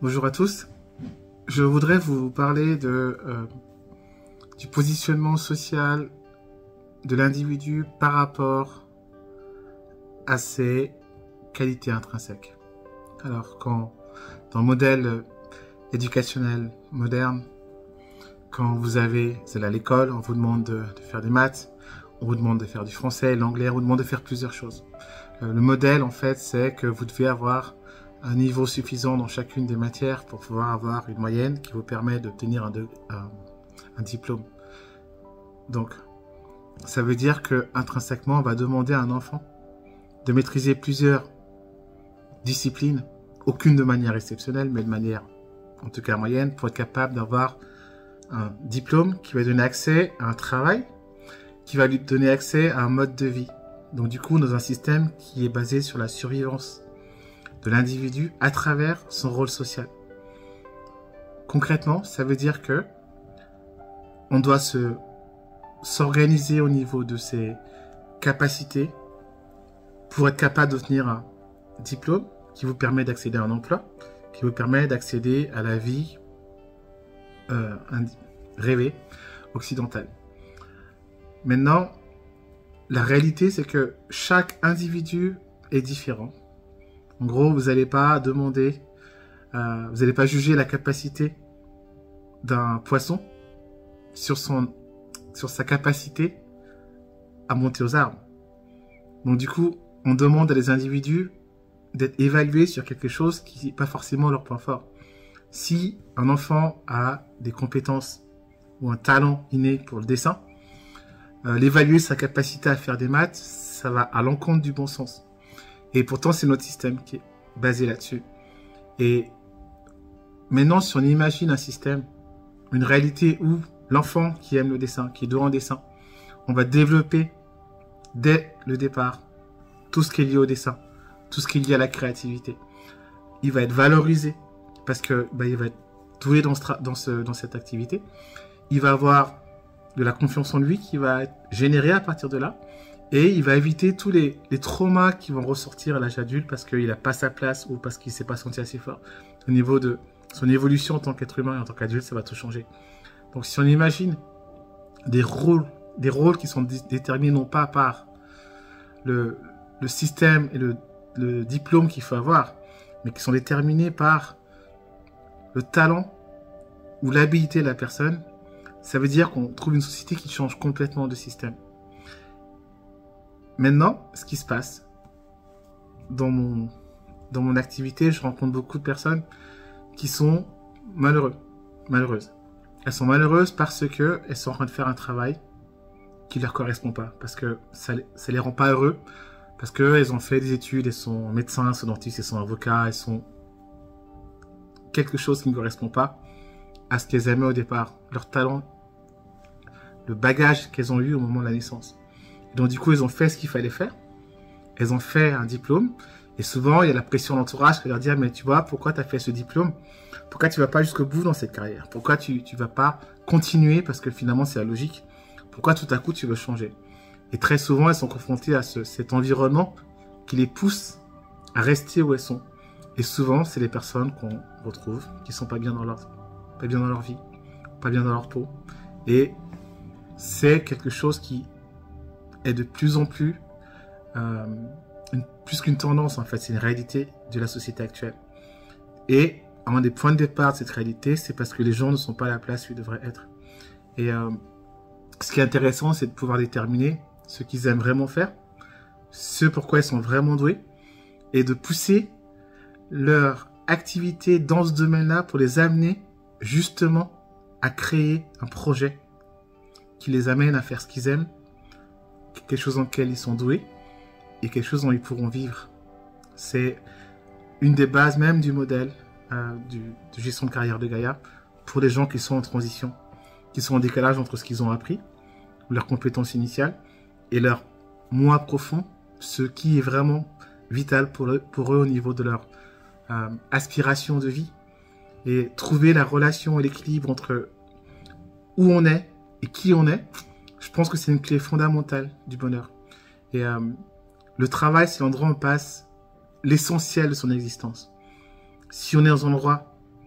Bonjour à tous. Je voudrais vous parler du positionnement social de l'individu par rapport à ses qualités intrinsèques. Alors, dans le modèle éducationnel moderne, quand vous allez à l'école, on vous demande de faire des maths, on vous demande de faire du français, l'anglais, on vous demande de faire plusieurs choses. Le modèle, en fait, c'est que vous devez avoir un niveau suffisant dans chacune des matières pour pouvoir avoir une moyenne qui vous permet d'obtenir un diplôme. Donc, ça veut dire que intrinsèquement, on va demander à un enfant de maîtriser plusieurs disciplines, aucune de manière exceptionnelle, mais de manière, en tout cas moyenne, pour être capable d'avoir un diplôme qui va lui donner accès à un travail, qui va lui donner accès à un mode de vie. Donc du coup, dans un système qui est basé sur la survivance de l'individu à travers son rôle social. Concrètement, ça veut dire que on doit s'organiser au niveau de ses capacités pour être capable d'obtenir un diplôme qui vous permet d'accéder à un emploi, qui vous permet d'accéder à la vie rêvée occidentale. Maintenant, la réalité, c'est que chaque individu est différent. En gros, vous n'allez pas demander, vous n'allez pas juger la capacité d'un poisson sur sa capacité à monter aux arbres. Donc du coup, on demande à les individus d'être évalués sur quelque chose qui n'est pas forcément leur point fort. Si un enfant a des compétences ou un talent inné pour le dessin, l'évaluer sa capacité à faire des maths, ça va à l'encontre du bon sens. Et pourtant, c'est notre système qui est basé là-dessus. Et maintenant, si on imagine un système, une réalité où l'enfant qui aime le dessin, qui est doué en dessin, on va développer dès le départ tout ce qui est lié au dessin, tout ce qui est lié à la créativité. Il va être valorisé parce que il va être doué dans cette activité. Il va avoir de la confiance en lui qui va être générée à partir de là. Et il va éviter tous les traumas qui vont ressortir à l'âge adulte parce qu'il n'a pas sa place ou parce qu'il ne s'est pas senti assez fort. Au niveau de son évolution en tant qu'être humain et en tant qu'adulte, ça va tout changer. Donc si on imagine des rôles qui sont déterminés non pas par le système et le diplôme qu'il faut avoir, mais qui sont déterminés par le talent ou l'habilité de la personne, ça veut dire qu'on trouve une société qui change complètement de système. Maintenant, ce qui se passe dans mon activité, je rencontre beaucoup de personnes qui sont malheureuses. Elles sont malheureuses parce que elles sont en train de faire un travail qui leur correspond pas, parce que ça les rend pas heureux, parce que elles ont fait des études, elles sont médecins, elles sont dentistes, elles sont avocats, elles sont quelque chose qui ne correspond pas à ce qu'elles aimaient au départ, leur talent, le bagage qu'elles ont eu au moment de la naissance. Donc du coup, ils ont fait ce qu'il fallait faire. Elles ont fait un diplôme. Et souvent, il y a la pression de l'entourage qui va leur dire, mais tu vois, pourquoi tu as fait ce diplôme? Pourquoi tu vas pas jusqu'au bout dans cette carrière? Pourquoi tu vas pas continuer? Parce que finalement, c'est la logique. Pourquoi tout à coup, tu veux changer? Et très souvent, elles sont confrontées à cet environnement qui les pousse à rester où elles sont. Et souvent, c'est les personnes qu'on retrouve qui sont pas bien dans leur vie, pas bien dans leur peau. Et c'est quelque chose qui est de plus en plus, plus qu'une tendance en fait, c'est une réalité de la société actuelle. Et un des points de départ de cette réalité, c'est parce que les gens ne sont pas à la place où ils devraient être. Et ce qui est intéressant, c'est de pouvoir déterminer ce qu'ils aiment vraiment faire, ce pourquoi ils sont vraiment doués, et de pousser leur activité dans ce domaine-là pour les amener justement à créer un projet qui les amène à faire ce qu'ils aiment, quelque chose dans lequel ils sont doués et quelque chose dont ils pourront vivre. C'est une des bases même du modèle de gestion de carrière de Gaïa pour les gens qui sont en transition, qui sont en décalage entre ce qu'ils ont appris, leurs compétences initiales et leur moi profond, ce qui est vraiment vital pour eux au niveau de leur aspiration de vie, et trouver la relation et l'équilibre entre où on est et qui on est. Je pense que c'est une clé fondamentale du bonheur. Et le travail, c'est l'endroit où on passe l'essentiel de son existence. Si on est dans un endroit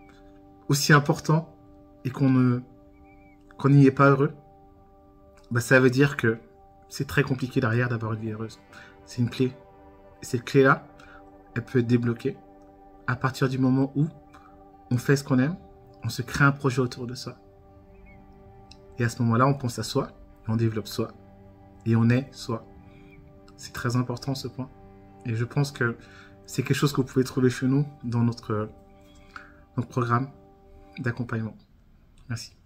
aussi important et qu'on n'y est pas heureux, bah ça veut dire que c'est très compliqué derrière d'avoir une vie heureuse. C'est une clé. Et cette clé-là, elle peut être débloquée à partir du moment où on fait ce qu'on aime, on se crée un projet autour de ça. Et à ce moment-là, on pense à soi, et on développe soi, et on est soi. C'est très important ce point. Et je pense que c'est quelque chose que vous pouvez trouver chez nous dans notre programme d'accompagnement. Merci.